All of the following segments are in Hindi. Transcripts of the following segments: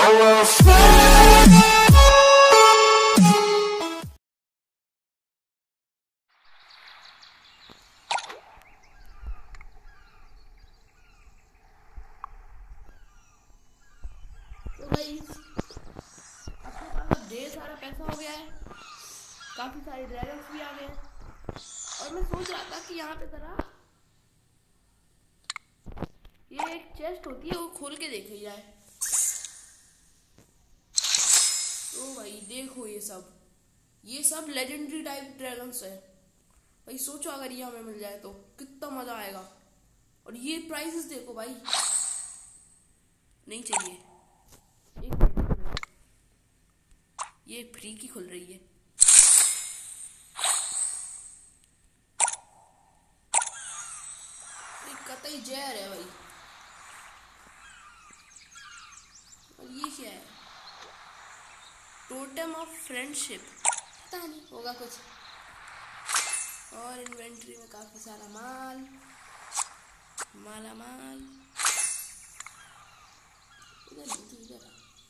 भाई अपने पास अब ढेर सारा पैसा हो गया है, काफी सारे ड्रैगन्स भी आ गए हैं। और मैं सोच रहा था कि यहाँ पे जरा ये एक चेस्ट होती है वो खोल के देखी जाए। तो भाई देखो ये सब लेजेंडरी टाइप ड्रैगन्स है भाई। सोचो अगर ये हमें मिल जाए तो कितना मजा आएगा। और ये प्राइसेस देखो भाई, नहीं चाहिए। ये फ्री की खुल रही है। कतई जहर है भाई। और ये क्या है? टोटम ऑफ फ्रेंडशिप, पता नहीं होगा कुछ। और इन्वेंट्री में काफी सारा माला माल इधर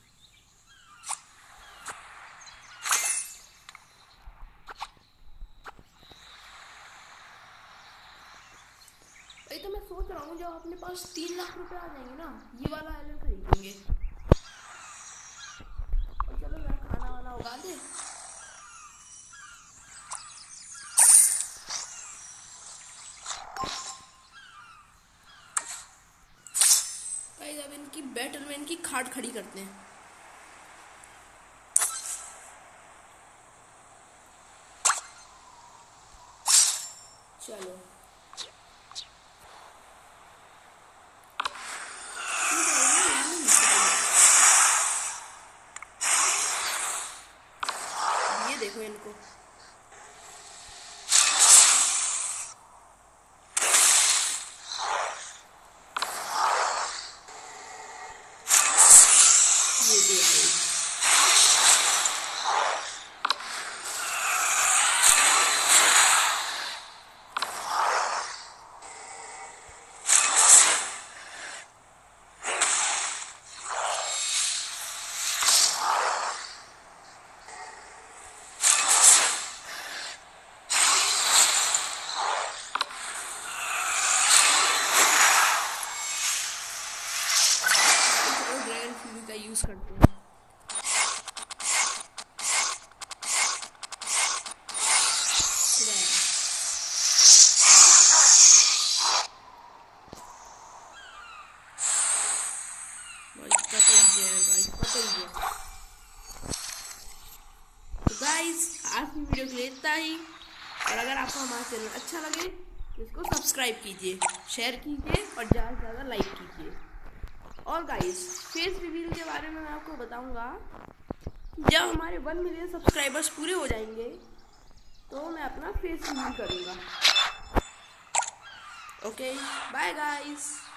तो मैं सोच रहा हूँ जब अपने पास 3 लाख रुपए आ जाएंगे ना, ये वाला आइलैंड खरीदेंगे। और चलो यार खाना वाना उगा दे। गाइस अब इनकी बैटल में इनकी खाट खड़ी करते हैं। चलो देखो इनको। ये देखो का यूज करते हैं। तो गाइस आज की वीडियो के लिए इतना ही। और अगर आपको हमारा चैनल अच्छा लगे तो इसको सब्सक्राइब कीजिए, शेयर कीजिए और ज़्यादा से ज़्यादा लाइक कीजिए। और गाइस फेस रिवील के बारे में मैं आपको बताऊंगा जब हमारे 1 मिलियन सब्सक्राइबर्स पूरे हो जाएंगे तो मैं अपना फेस रिवील करूंगा। Okay bye guys.